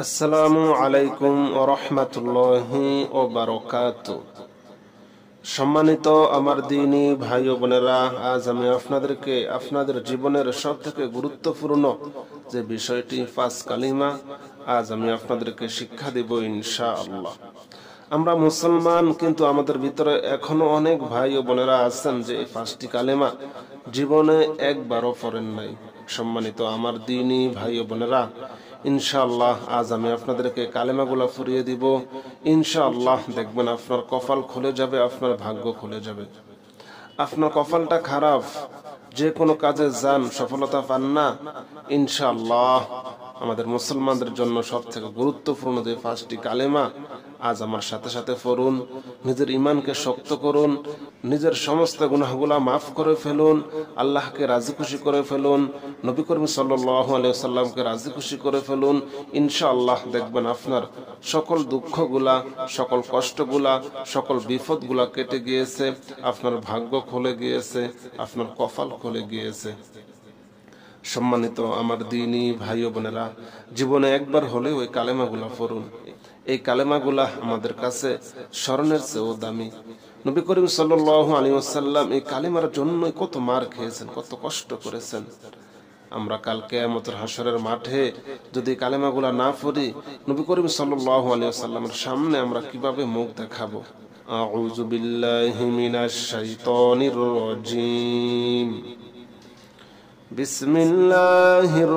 আসসালামু আলাইকুম ওয়া রাহমাতুল্লাহি ওয়া বারাকাতুহু। সম্মানিত আমার দ্বীনী ভাই ও বোনেরা, আজ আমি আপনাদেরকে আপনাদের জীবনের সবথেকে গুরুত্বপূর্ণ যে বিষয়টি পাঁচ কালিমা আজ আমি আপনাদেরকে শিক্ষা দেব ইনশাআল্লাহ। আমরা মুসলমান, কিন্তু আমাদের ভিতরে এখনো অনেক ভাই ও বোনেরা আছেন যে এই পাঁচটি কালেমা জীবনে একবারও পড়েন নাই। সম্মানিত আমার দ্বীনী ভাই ও বোনেরা, ইনশাআল্লাহ আজ আমি আপনাদেরকে কালেমাগুলা ফুরিয়ে দিব। ইনশাআল্লাহ দেখবেন আপনার কপাল খুলে যাবে, আপনার ভাগ্য খুলে যাবে। আপনার কপালটা খারাপ, যে কোনো কাজে যান সফলতা পান না, ইনশাআল্লাহ আমাদের মুসলমানদের জন্য সব থেকে গুরুত্বপূর্ণ যে পাঁচটি কালেমা আজ আমার সাথে সাথে পড়ুন। নিজের ইমানকে শক্ত করুন, নিজের সমস্ত গুনাহগুলা মাফ করে ফেলুন, আল্লাহকে রাজি খুশি করে ফেলুন, নবী করিম সাল্লাল্লাহু আলাইহি ওয়াসাল্লামকে রাজি খুশি করে ফেলুন। ইনশাআল্লাহ দেখবেন আপনার সকল দুঃখগুলা, সকল কষ্টগুলা, সকল বিপদগুলা কেটে গিয়েছে, আপনার ভাগ্য খুলে গিয়েছে, আপনার কপাল খুলে গিয়েছে। সম্মানিত আমার দ্বীনী ভাই ও বোনেরা, জীবনে একবার হলেও ওই কালেমাগুলা পড়ুন। এই কালেমাগুলা আমাদের কাছে স্মরণের চেয়েও দামি। নবী করিম সাল্লাল্লাহু আলাইহি ওয়াসাল্লাম এই কালেমার জন্য কত মার খেয়েছেন, কত কষ্ট করেছেন। আমরা কাল কিয়ামতের হাসরের মাঠে যদি কালেমাগুলা না পড়ি, নবী করিম সাল্লাল্লাহু আলাইহি ওয়াসাল্লামের সামনে আমরা কিভাবে মুখ দেখাবো? আউযু বিল্লাহি মিনাশ শাইতানির রাজীম। বিসমিল্লাহির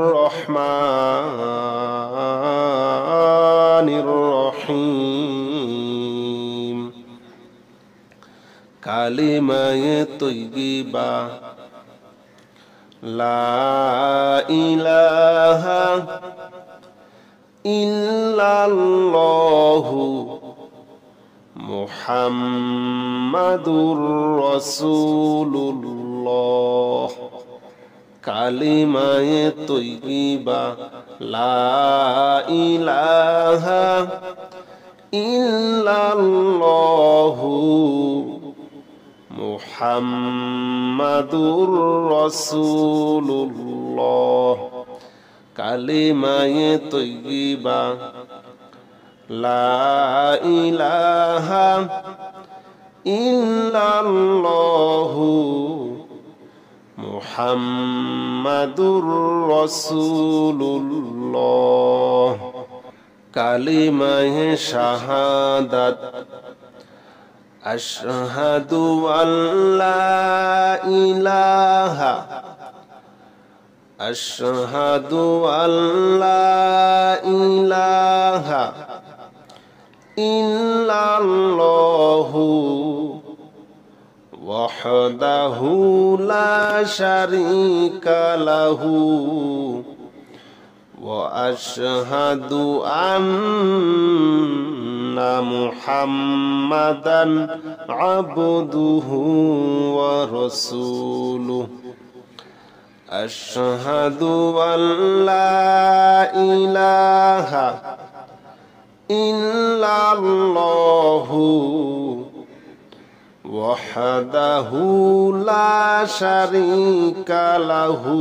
রহমানির রহিম। কালিমায়ে তৈয়্যিবা লা ইলাহা ইল্লাল্লাহু মুহাম্মাদুর রাসূলুল্লাহ। কালিমায়ে তৈয়্যিবা লা ইলাহা ইল্লাল্লাহু মুহাম্মাদুর রাসূলুল্লাহ। কালিমায়ে তৈয়্যিবা লা ইলাহা ইল্লাল্লাহু মুহাম্মাদুর রাসূলুল্লাহ। কালিমায়ে শাহাদাত আশহাদু আল্লা ইলাহা আশহাদু আল্লা ইলাহা ইল্লাল্লাহু ওয়াহদাহু লা শারীকা লাহু ওয়া আশহাদু আন্না মুহাম্মাদান আবদুহু ওয়া রাসূলুহু। আশহাদু আল্লা ইলাহা ইল্লাল্লাহু ওয়াহদাহু লা শারীকা লাহু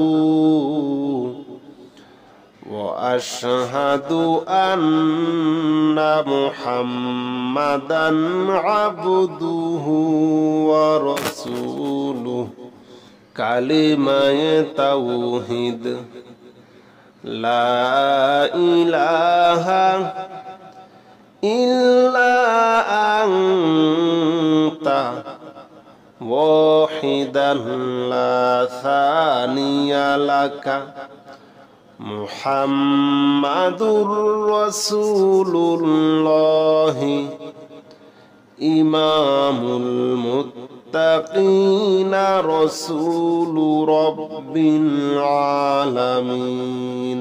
ওয়া আশহাদু আন্না মুহাম্মাদান আবদুহু ওয়া রাসূলুহু। কালিমায়ে তাওহীদ লা ইলাহা ইল্লা আনতা ওয়াহিদান লা সানিয়া লাকা মুহাম্মাদুর রাসূলুল্লাহ ইমামুল মুত্তাকিনা রাসূলু রাব্বিল আলামিন।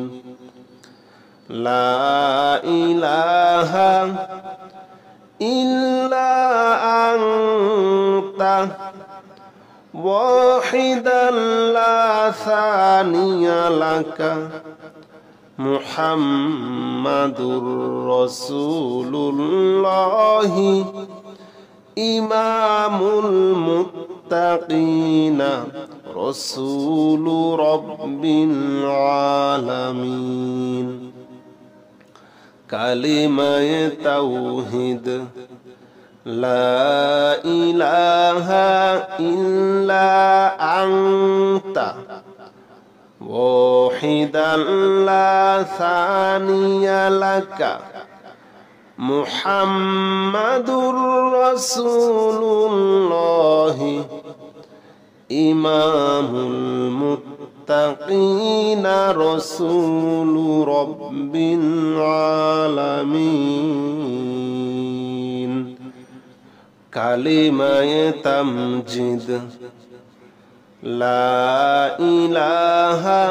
লা ইলাহা ইল্লা আনতা ওয়াহিদান লা সানিয়া লাকা মুহাম্মাদুর রাসূলুল্লাহ ইমামুল মুত্তাকিনা রাসূলু রাব্বিল আলামিন। কালিমায়ে তাওহীদ লা ইলাহা ইল্লা আনতা ওয়াহিদান লা সানিয়া লাকা মুহাম্মাদুর রাসূলুল্লাহ ইমামুল মুত্তাকিনা রাসূলু রাব্বিল আলামিন কালিমায়ে তামজিদ লা ইলাহা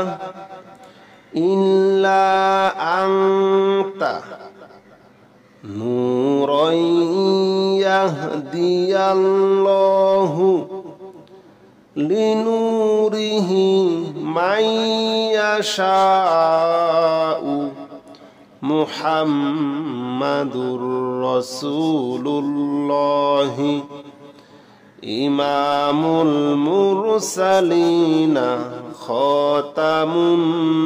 ইল্লা আনতা নূরান ইয়াহদিয়াল্লাহু লিনুরিহি মান ইয়াশাউ মুহাম্মাদুর রাসূলুল্লাহ ইমামুল মুরসালিনা খাতামুন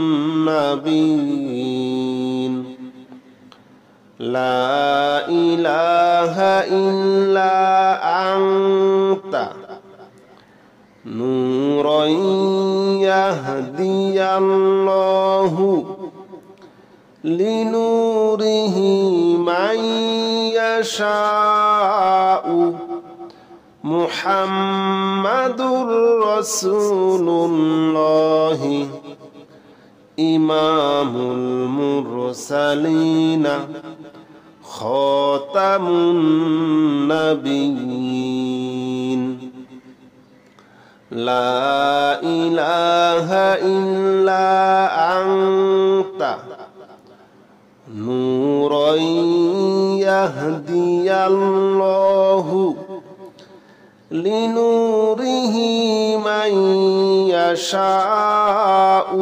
নাবিয়্যিন লা ইলাহা ইল্লা আনতা নূরান ইয়াহদিয়াল্লাহু লিনুরিহি মান ইয়াশাউ মুহাম্মাদুর রাসূলুল্লাহ ইমামুল মুরসালিনা খাতামুন নাবিয়্যিন লা ইলাহা ইল্লা আনতা নূরান ইয়াহদিয়াল্লাহু লিনুরিহি মান ইয়াশাউ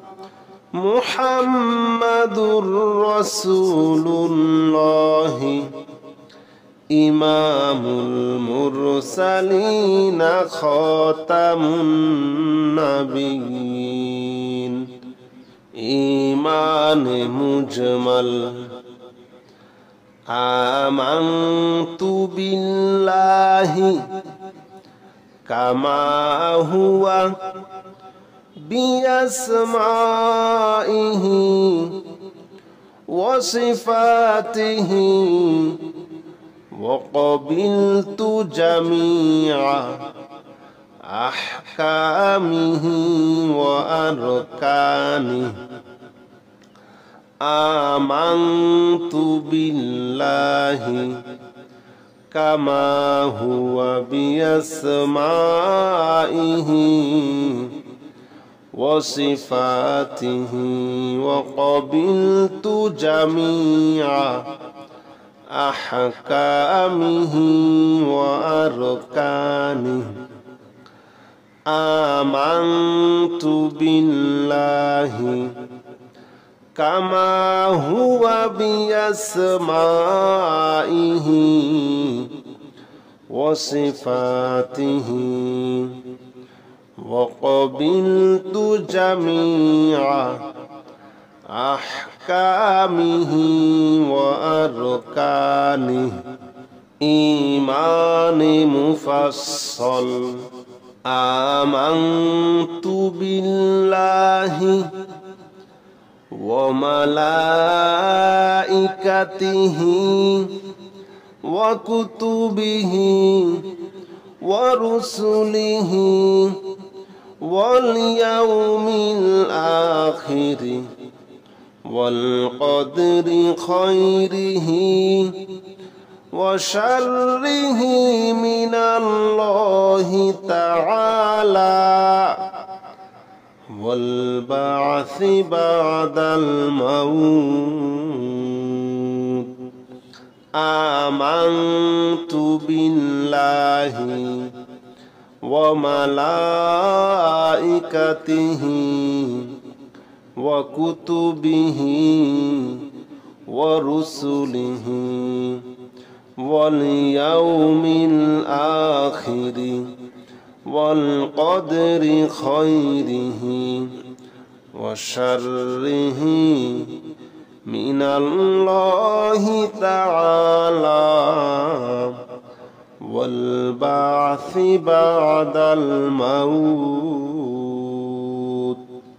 মুহাম্মাদুর রাসূলুল্লাহ ইমামুল মুরসালিনা খাতামুন নাবিয়্যিন ঈমানে মুজমাল আমানতু বিল্লাহি কামা হুয়া বিআসমাইহি ওয়া সিফাতিহি ওয়া ক্বাবিলতু জামিআ আহকামিহি ওয়া আরকানিহি আমানতু বিল্লাহি কামা হুয়া বিআসমাইহি ওয়া সিফাতিহি ওয়া ক্বাবিলতু জামিআ আহকামিহি ওয়া আরকানিহি আমানতু বিল্লাহি কামা হুয়া বিআসমাইহি ওয়া সিফাতিহি ওয়া ক্বাবিলতু জামিআ আহকামিহি ওয়া আরকানিহি ঈমানে মুফাসসাল আমানতু বিল্লাহি ওয়া মালাইকাতিহি ওয়া কুতুবিহি ওয়া রুসুলিহি ওয়াল ইয়াউমিল আখিরি ওয়াল কদরি খায়রিহি ওয়া শাররিহি মিনাল্লাহি তাআলা والبعث بعد الموت آمنت بالله وملائكته وكتبه ورسله واليوم الآخر والقدر خيره وشره মিনাল্লাহি তাআলা ওয়াল বা'সি বা'দাল মাউত।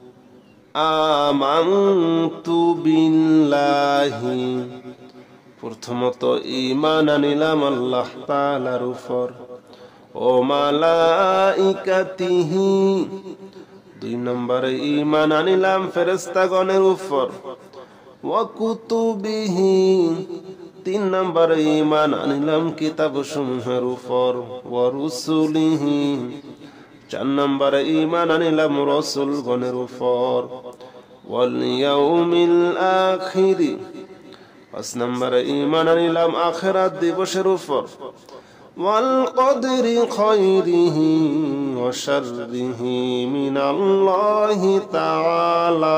আমানতু বিল্লাহি, প্রথমত ঈমান আনিলাম আল্লাহ তাআলার উপর, ও মালাইকাতিহি, দুই নম্বরে ঈমান আনিলাম ফেরেশতাগণের উপর, ওয়া কুতুবিহি, তিন নম্বরে ঈমান আনিলাম কিতাবসমূহের উপর, ওয়া রুসুলিহি, চার নম্বরে ঈমান আনিলাম রাসূলগণের উপর, ওয়াল ইয়াউমিল আখির, পাঁচ নম্বরে ঈমান আনিলাম আখিরাত দিবসের উপর, ওয়াল কদরি খায়রিহি ওয়া শাররিহি মিনাল্লাহি তাআলা,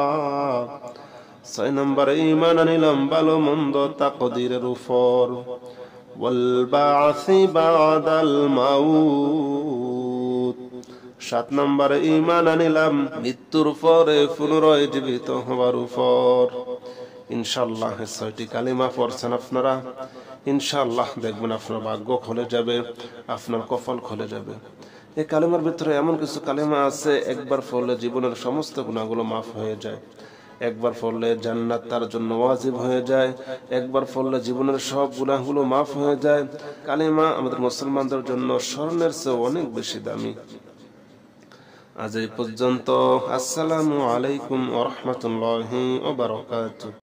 ছয় নম্বরে ঈমান আনিলাম ভালো মন্দ তাকদীরের উপর, ওয়াল বা'সি বা'দাল মাউত, সাত নম্বরে ঈমান আনিলাম মৃত্যুর পরে পুনরায় জীবিত হওয়ার উপর। ইনশাআল্লাহ ছয়টি কালিমা পড়ছেন আপনারা, ইনশাআল্লাহ দেখবেন আপনার ভাগ্য খুলে যাবে, আপনার কপাল খুলে যাবে। এই কালিমার ভিতরে এমন কিছু কালিমা আছে একবার পড়লে জীবনের সমস্ত গুনাহগুলো মাফ হয়ে যায়, একবার পড়লে জান্নাত তার জন্য ওয়াজিব হয়ে যায়, একবার পড়লে জীবনের সব গুনাহগুলো মাফ হয়ে যায়। কালিমা আমাদের মুসলমানদের জন্য স্বর্ণের চেয়ে অনেক বেশি দামি। আজ এই পর্যন্ত। আসসালামু আলাইকুম ওয়া রাহমাতুল্লাহি ওয়া বারাকাতুহু।